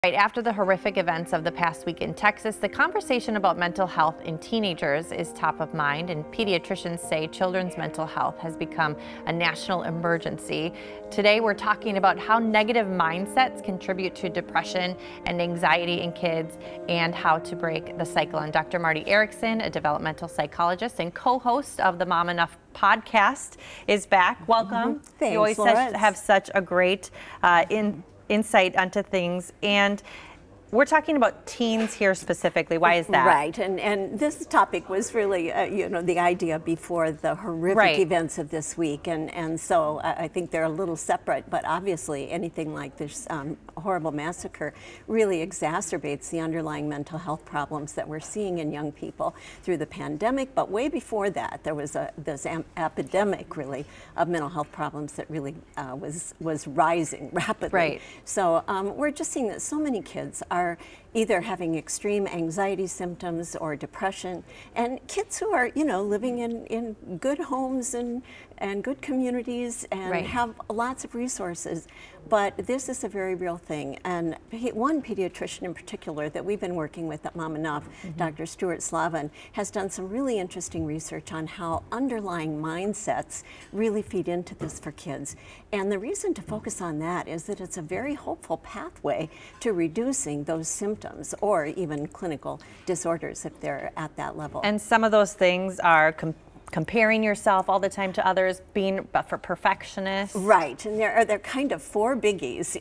Right after the horrific events of the past week in Texas, the conversation about mental health in teenagers is top of mind, and pediatricians say children's mental health has become a national emergency. Today, we're talking about how negative mindsets contribute to depression and anxiety in kids and how to break the cycle. And Dr. Marty Erickson, a developmental psychologist and co-host of the Mom Enough podcast, is back. Welcome. Thanks, you always Laura. have such a great insight onto things, and we're talking about teens here specifically. Why is that? Right, and this topic was really, the idea before the horrific events of this week, and so I think they're a little separate, but obviously anything like this horrible massacre really exacerbates the underlying mental health problems that we're seeing in young people through the pandemic, but way before that, there was this epidemic, really, of mental health problems that really was rising rapidly. Right. So we're just seeing that so many kids are either having extreme anxiety symptoms or depression, and kids who are, living in good homes and good communities and have lots of resources. But this is a very real thing. And one pediatrician in particular that we've been working with at Mom Enough, Dr. Stuart Slavin, has done some really interesting research on how underlying mindsets really feed into this for kids. And the reason to focus on that is that it's a very hopeful pathway to reducing those symptoms or even clinical disorders if they're at that level. And some of those things are comparing yourself all the time to others, being for perfectionists. Right, and they're kind of four biggies,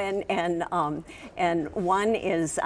and one is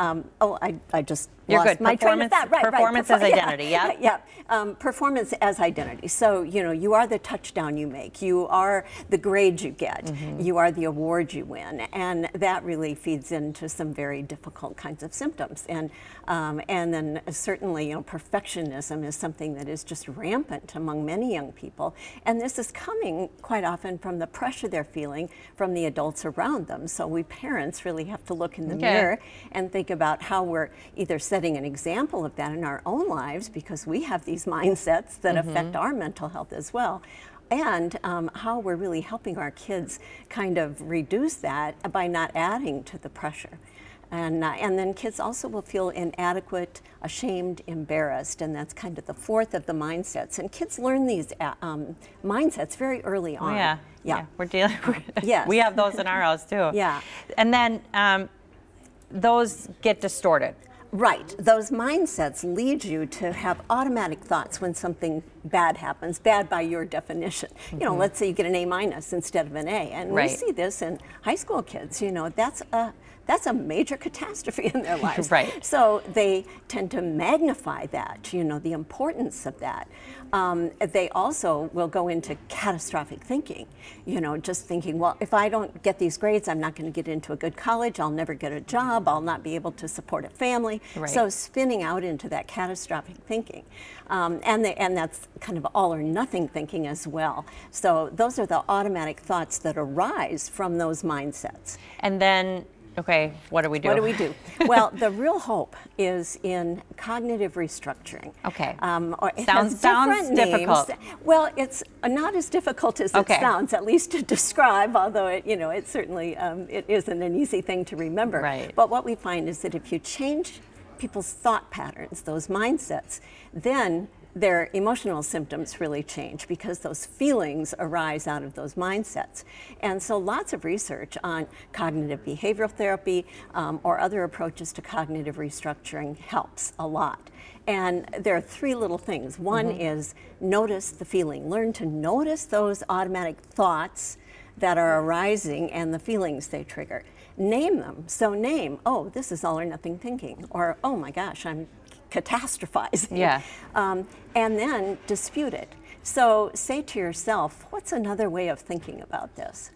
I just You're lost good. my train of thought. Performance as identity. Yeah. Performance as identity. So you are the touchdown you make, you are the grade you get, you are the award you win, and that really feeds into some very difficult kinds of symptoms. And then certainly perfectionism is something that is just rampant among many young people, and this is coming quite often from the pressure they're feeling from the adults around them. So we parents really have to look in the mirror and think about how we're either setting an example of that in our own lives, because we have these mindsets that affect our mental health as well, and how we're really helping our kids kind of reduce that by not adding to the pressure. And then kids also will feel inadequate, ashamed, embarrassed, and that's kind of the fourth of the mindsets. And kids learn these mindsets very early on. Oh, yeah. We're dealing with, yes. We have those in our house too. Yeah. And then those get distorted. Right. Those mindsets lead you to have automatic thoughts when something bad happens, bad by your definition. Let's say you get an A- instead of an A. And we see this in high school kids. That's a major catastrophe in their lives. So they tend to magnify that, the importance of that. They also will go into catastrophic thinking, just thinking, well, if I don't get these grades, I'm not going to get into a good college, I'll never get a job, I'll not be able to support a family. So spinning out into that catastrophic thinking. And that's kind of all or nothing thinking as well. So those are the automatic thoughts that arise from those mindsets. And then, okay, what do we do? What do we do? Well, the real hope is in cognitive restructuring. Okay. It sounds difficult. Well, it's not as difficult as it sounds, at least to describe, although it certainly it isn't an easy thing to remember. But what we find is that if you change people's thought patterns, those mindsets, then their emotional symptoms really change, because those feelings arise out of those mindsets. And so lots of research on cognitive behavioral therapy or other approaches to cognitive restructuring helps a lot. And there are three little things. One is notice the feeling. Learn to notice those automatic thoughts that are arising and the feelings they trigger. Name them. So name, oh, this is all or nothing thinking, or oh my gosh, I'm catastrophizing. And then dispute it. So say to yourself, what's another way of thinking about this?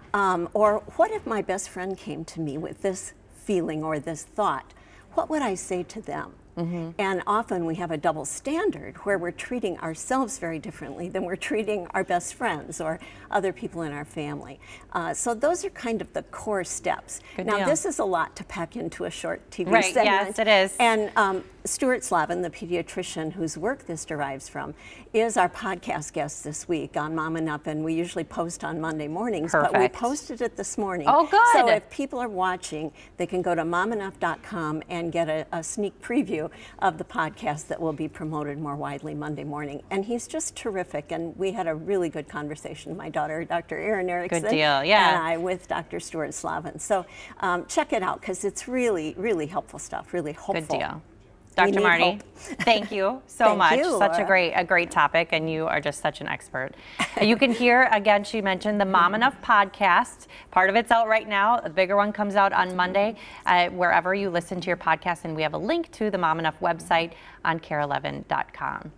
Or what if my best friend came to me with this feeling or this thought? What would I say to them? And often we have a double standard where we're treating ourselves very differently than we're treating our best friends or other people in our family. So those are kind of the core steps. Now this is a lot to pack into a short TV segment. Yes, it is. And Stuart Slavin, the pediatrician whose work this derives from, is our podcast guest this week on Mom and Up, and we usually post on Monday mornings, but we posted it this morning. Oh, good. So if people are watching, they can go to momandup.com and get a sneak preview of the podcast that will be promoted more widely Monday morning. And he's just terrific, and we had a really good conversation, my daughter, Dr. Erin Erickson, good deal. and I, with Dr. Stuart Slavin. So check it out, because it's really, really helpful stuff, really hopeful. Good deal. Dr. Marty, thank you so much. Such a great topic, and you are just such an expert. You can hear, again, she mentioned the Mom Enough podcast. Part of it's out right now. The bigger one comes out on Monday, wherever you listen to your podcast, and we have a link to the Mom Enough website on care11.com.